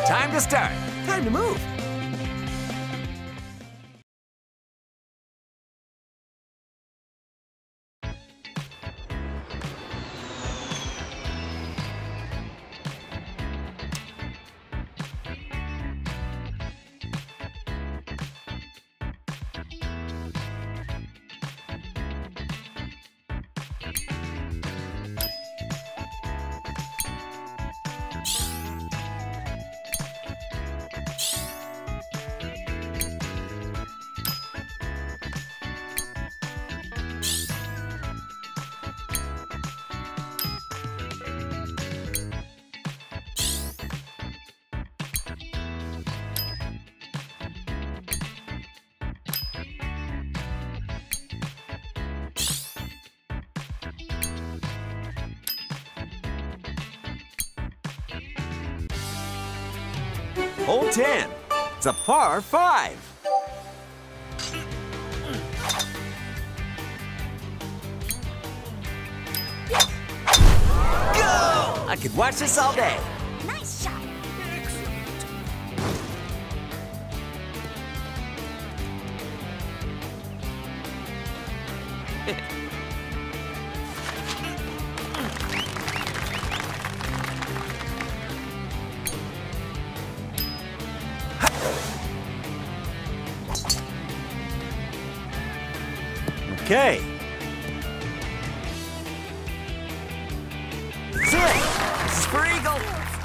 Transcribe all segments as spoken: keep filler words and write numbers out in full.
Time to start. Time to move. Hole ten. It's a par five. Go! I could watch this all day. Nice shot. Okay. That's it. This is for Eagle.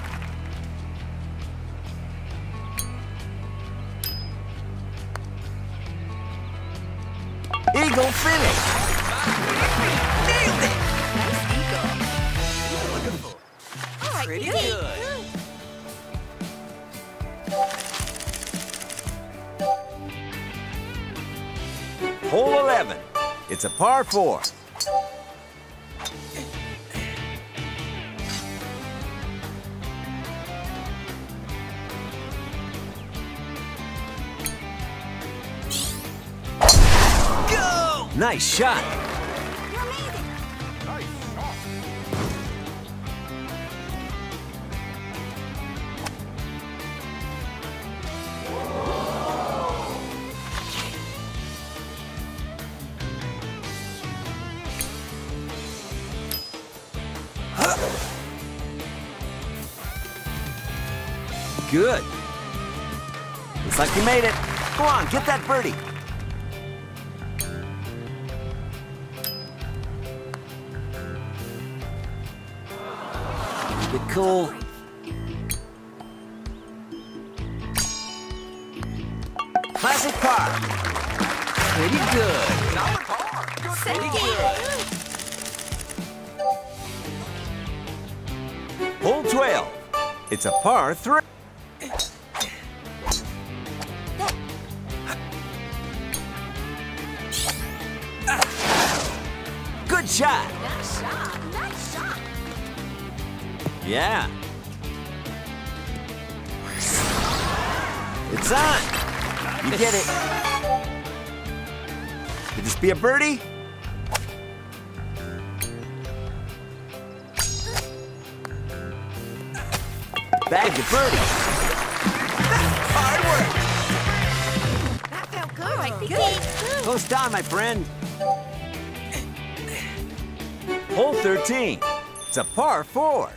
Eagle finish. Nailed it. Nice eagle. Wonderful. All right, Pretty Piggy. good. Hole eleven. It's a par four. Go! Nice shot. You're amazing. Good. Looks like you made it. Go on, get that birdie. Keep it cool. Classic par. Pretty good. Solid par. Good Pretty good. good. Hole twelve. It's a par three. Good shot. Nice shot. Nice shot. Yeah. It's on. You get it. Could this be a birdie? Bag the birdie. Hard work. That felt good. All right, Piggy. Close down, my friend. Hole thirteen. It's a par four.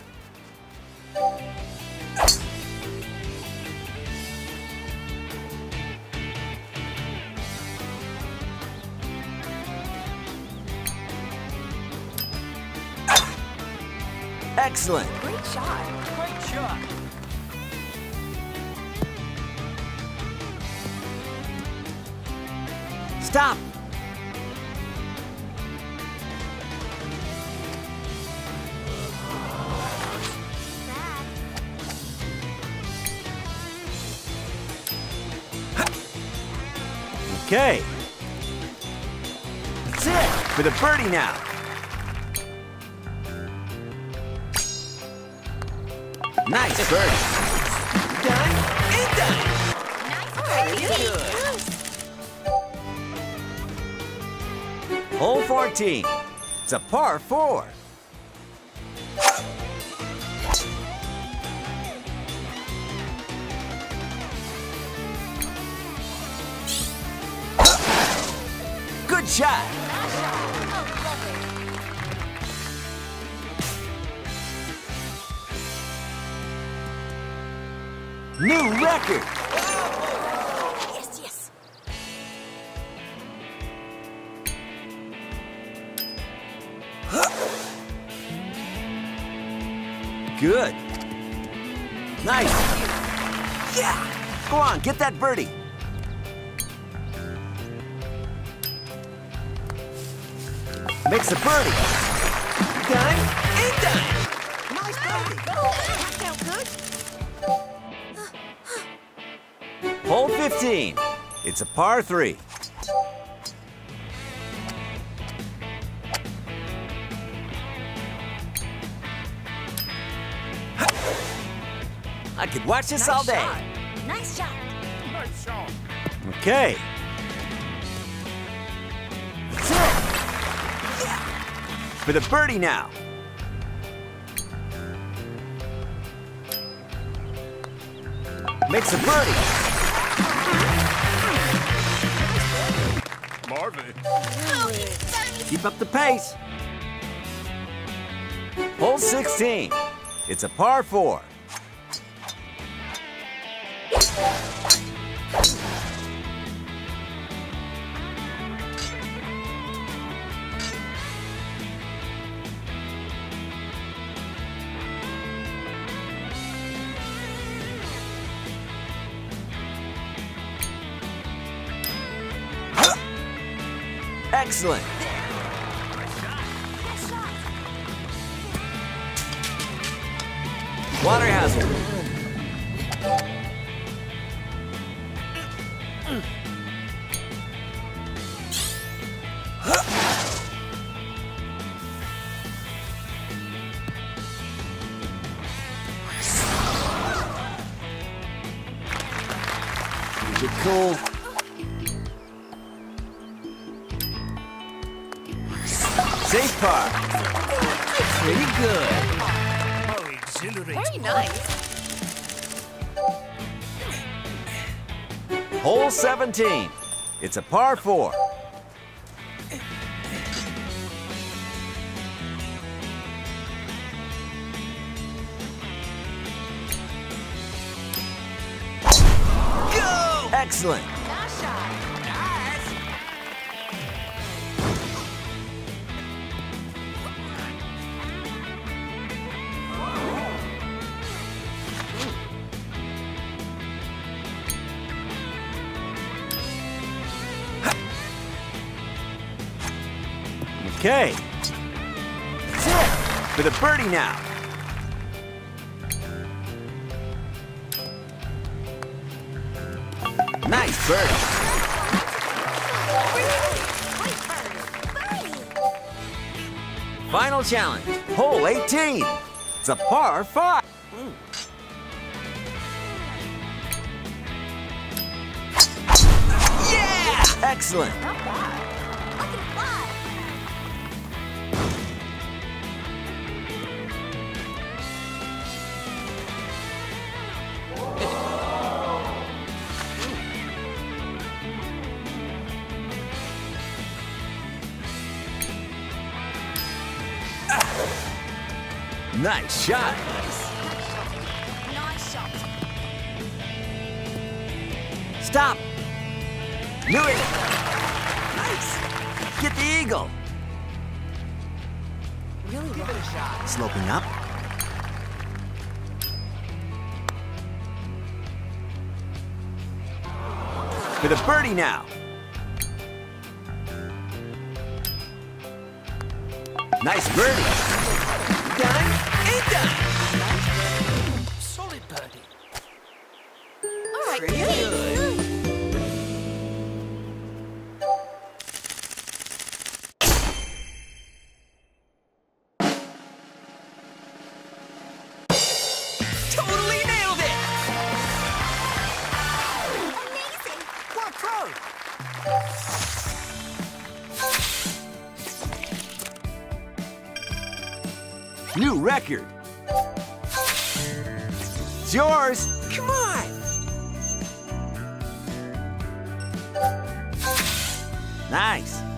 Excellent. Great shot. Great shot. Stop. Okay. That's it for the birdie now. Nice birdie. Done and done. Nice. All right, Pretty Piggy. good. Hole fourteen. It's a par four. shot. New record. Yes, yes. Good. Nice. Yeah! Go on, get that birdie. Makes a birdie. Done and done! Nice birdie! That felt good. Hole fifteen. It's a par three. I could watch this all day. Nice shot. Nice shot. Okay. That's it. For the birdie now. Makes a birdie. Marvin. Keep up the pace. Hole sixteen. It's a par four. Excellent. Water hazard. Keep it cool. Safe par. Pretty good. Oh, exhilarating. Very nice. Hole seventeen. It's a par four. Go! Excellent. Nice shot. Nice! Okay. That's it. For the birdie now. Nice birdie. Final challenge. Hole eighteen. It's a par five. Yeah! Excellent. Not bad. Look at fly. Nice shot. Nice shot. Stop. Knew it. Nice! Get the eagle. Really Give it a shot. Sloping up. For the birdie now. Nice birdie. Done and done! Nice birdie. Solid birdie. All right, Pretty Pete. good. Totally nailed it! Amazing. What pro? New record. It's yours. Come on! Nice.